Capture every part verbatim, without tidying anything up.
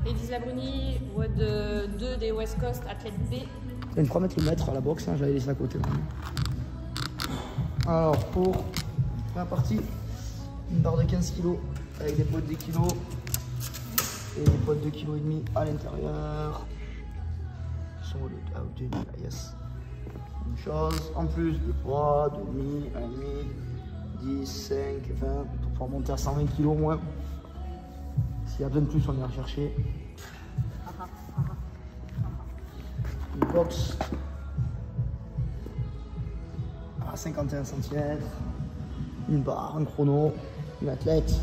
Elise Labruni, W O D deux des West Coast, athlète B. Il y a une trois mètres le mètre à la boxe, hein, j'avais laissé à côté. Alors pour la partie, une barre de quinze kilos avec des poids de deux kilos et des poids de deux kilos et demi à l'intérieur. Ils sont au ah, deux demi, yes. Une chose en plus de poids, deux demi, un demi, dix, cinq, vingt, pour pouvoir monter à cent vingt kilos au moins. S'il y a besoin de plus, on ira chercher. Une box à cinquante et un centimètres, une barre, un chrono, une athlète.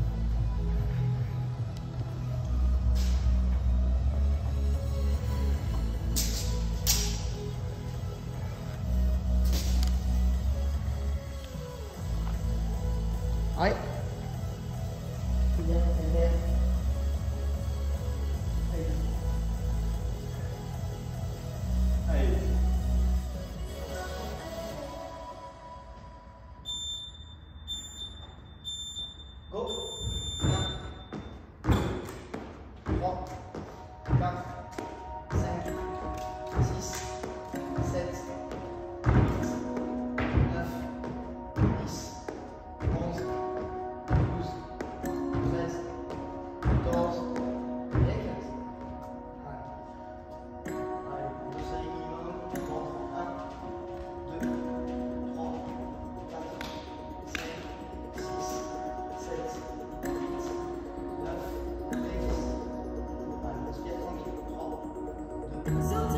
Allez. Go. un, deux, trois, quatre, cinq, six, sept, huit, neuf, dix, onze, douze, treize, quatorze et quinze. Allez. Allez, deux séries minimum. un, deux, trois, quatre, cinq, six, sept, huit, neuf et dix. Allez, respire tranquille. trois, deux, onze, douze,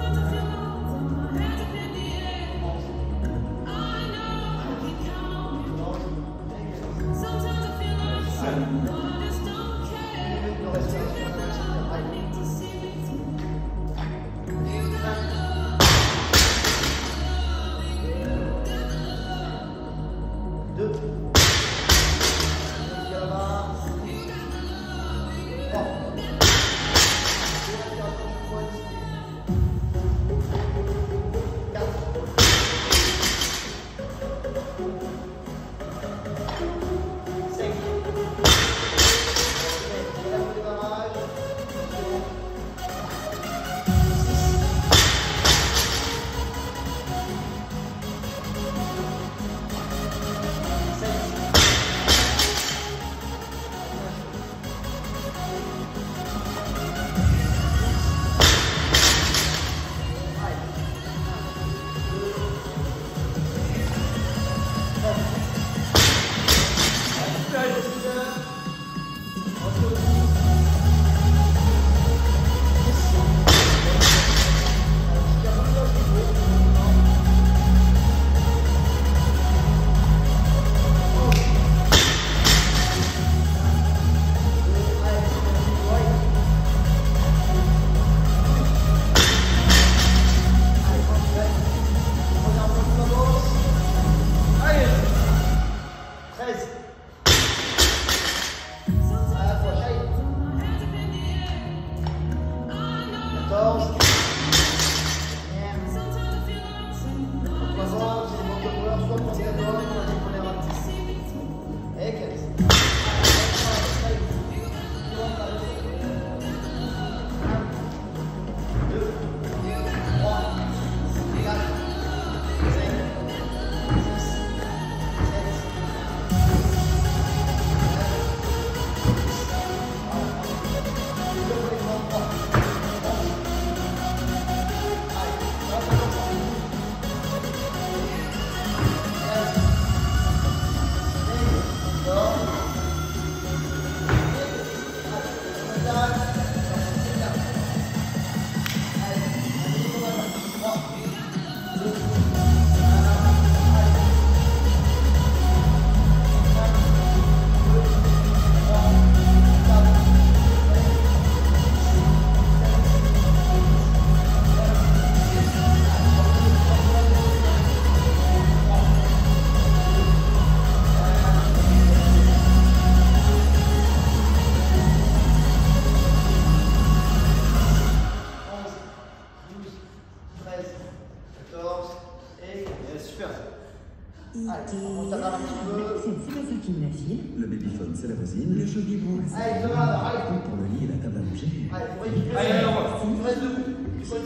Le babyphone, c'est la voisine. Le jeu du boule, c'est pour le lit et la table à manger.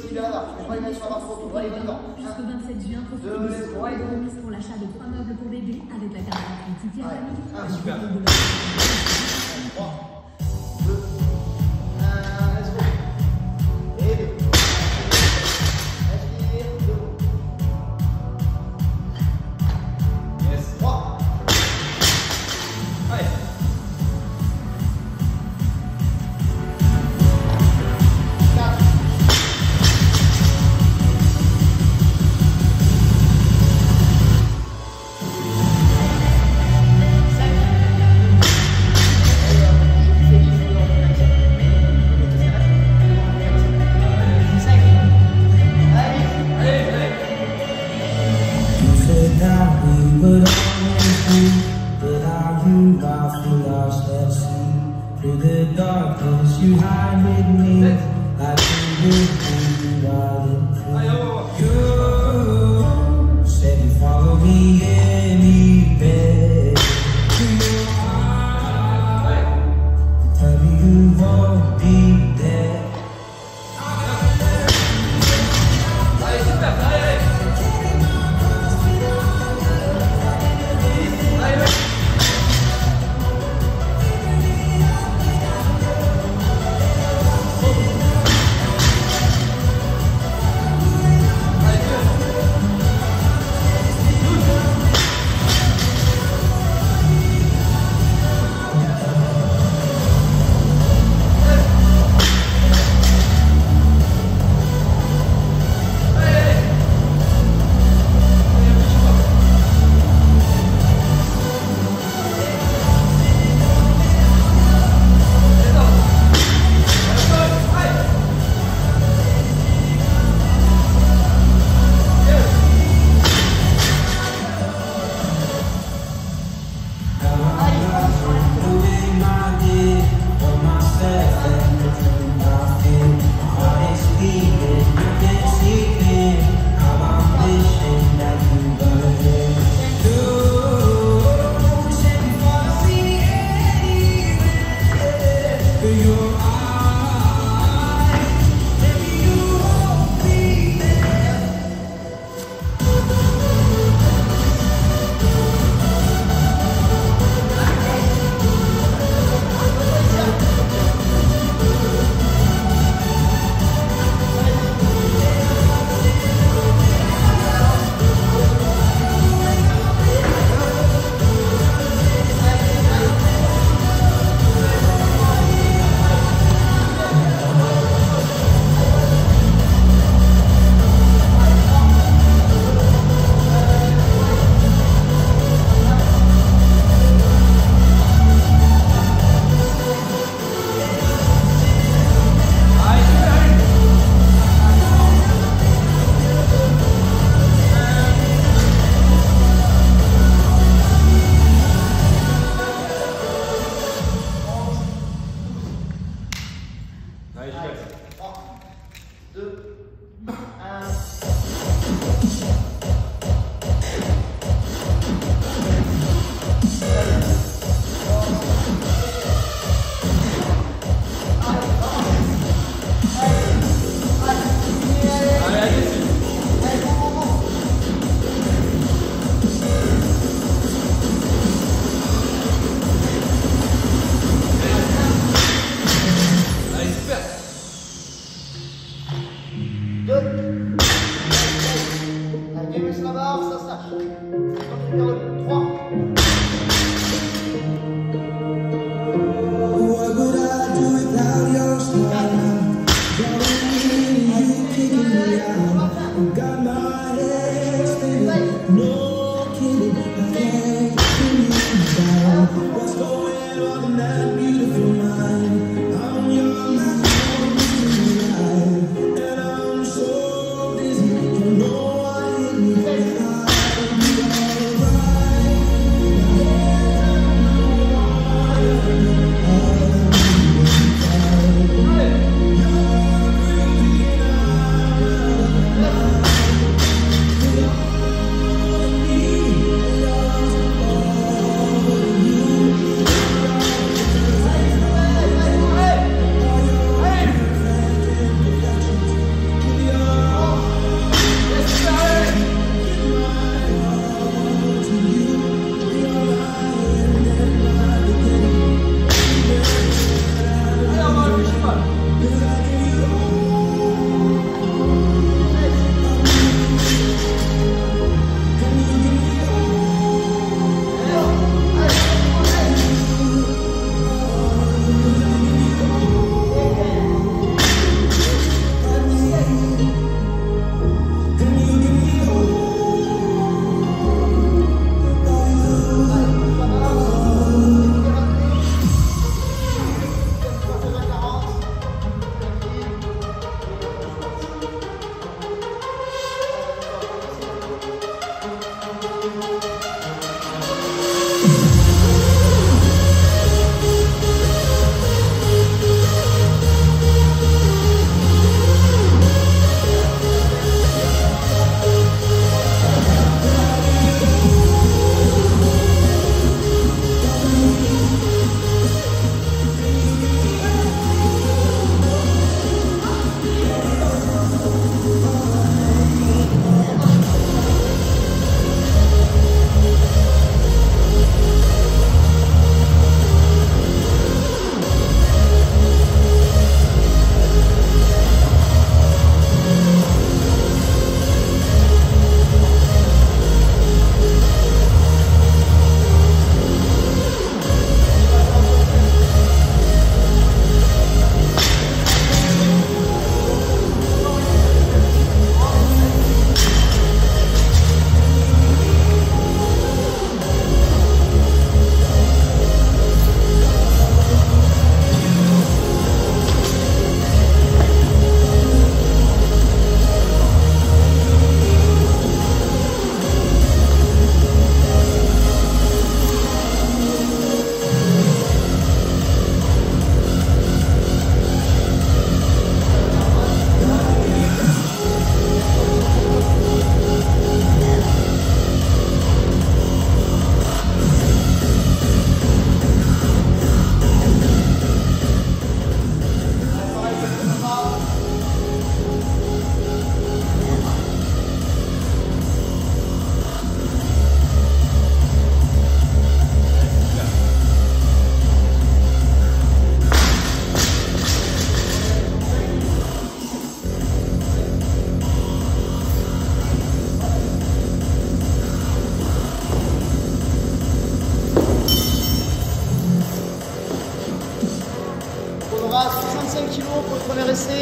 Jusqu'au vingt-sept juin, profitez de ce pour l'achat de trois meubles pour bébé avec la carte gratuite City Family. Ah, super. Through the darkness you hide with me, I can live while you said you follow me anywhere. To your heart, tell me you won't be there. premier essai.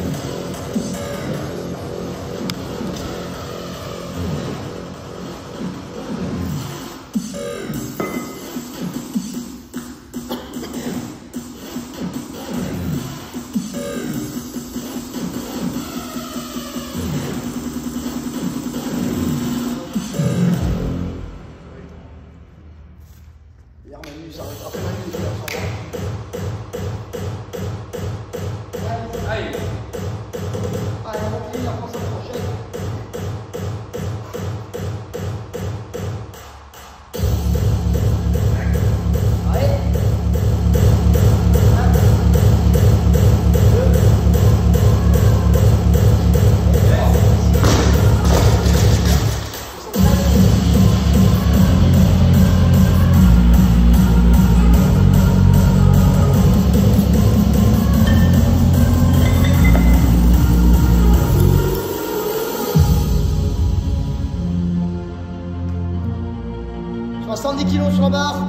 soixante-dix kilos sur la barre.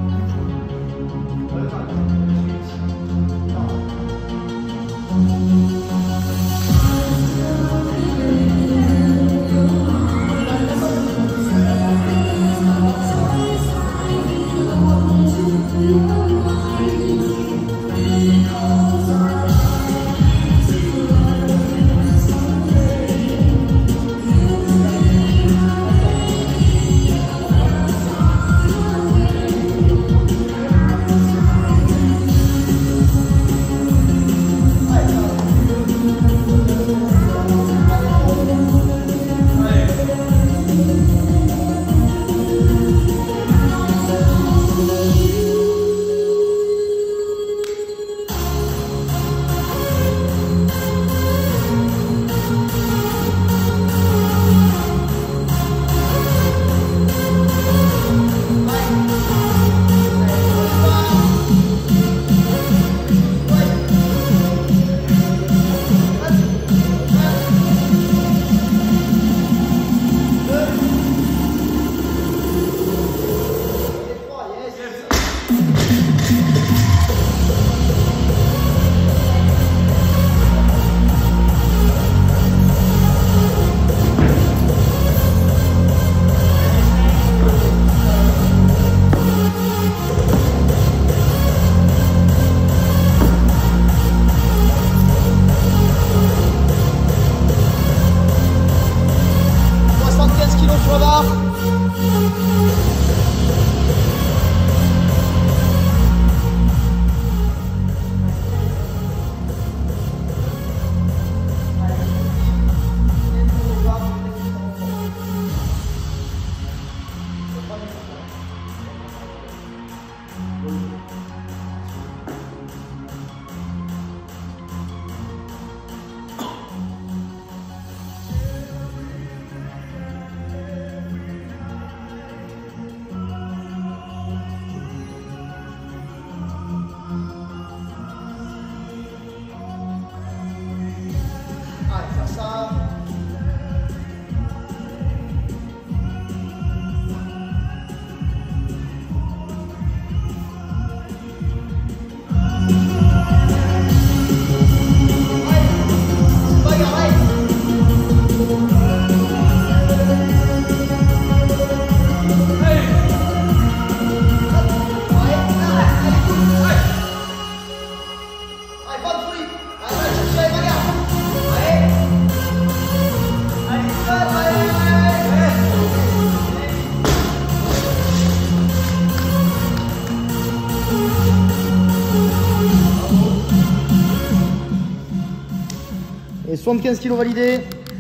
Et soixante-quinze kilos validés.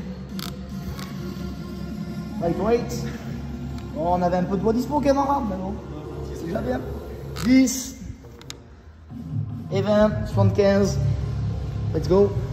Lightweight. Bon, on avait un peu de poids dispo quand même en rame, mais bon, c'est déjà bien. dix et vingt, soixante-quinze. Let's go.